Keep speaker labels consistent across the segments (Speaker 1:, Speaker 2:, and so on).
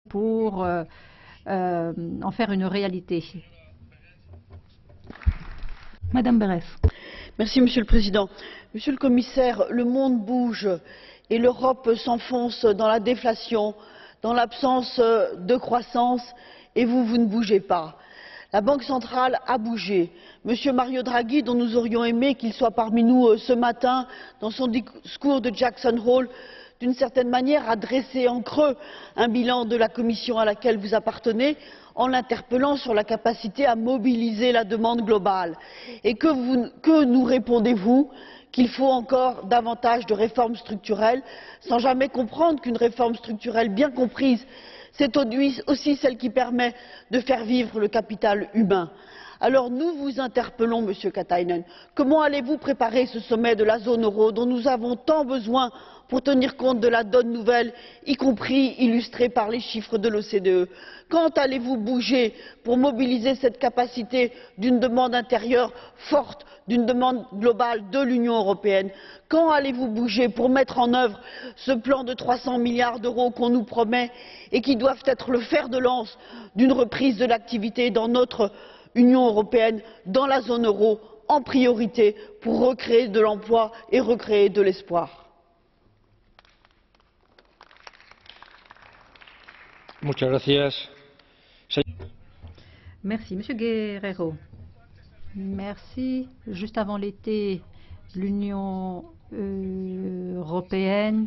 Speaker 1: pour en faire une réalité. Madame Berès.
Speaker 2: Merci, Monsieur le Président. Monsieur le Commissaire, le monde bouge et l'Europe s'enfonce dans la déflation, dans l'absence de croissance, et vous ne bougez pas. La Banque centrale a bougé. Monsieur Mario Draghi, dont nous aurions aimé qu'il soit parmi nous ce matin, dans son discours de Jackson Hole, d'une certaine manière a dressé en creux un bilan de la Commission à laquelle vous appartenez, en l'interpellant sur la capacité à mobiliser la demande globale. Et que nous répondez-vous? Qu'il faut encore davantage de réformes structurelles, sans jamais comprendre qu'une réforme structurelle bien comprise, c'est aussi celle qui permet de faire vivre le capital humain. Alors nous vous interpellons, Monsieur Katainen, comment allez-vous préparer ce sommet de la zone euro dont nous avons tant besoin pour tenir compte de la donne nouvelle, y compris illustrée par les chiffres de l'OCDE? Quand allez-vous bouger pour mobiliser cette capacité d'une demande intérieure forte, d'une demande globale de l'Union européenne? Quand allez-vous bouger pour mettre en œuvre ce plan de 300 milliards d'euros qu'on nous promet et qui doivent être le fer de lance d'une reprise de l'activité dans notre Union européenne, dans la zone euro, en priorité pour recréer de l'emploi et recréer de l'espoir?
Speaker 1: Merci. Monsieur Guerrero. Merci. Juste avant l'été, l'Union européenne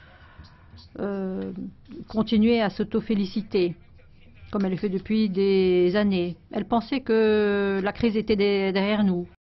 Speaker 1: continuait à s'auto-féliciter, comme elle le fait depuis des années. Elle pensait que la crise était derrière nous.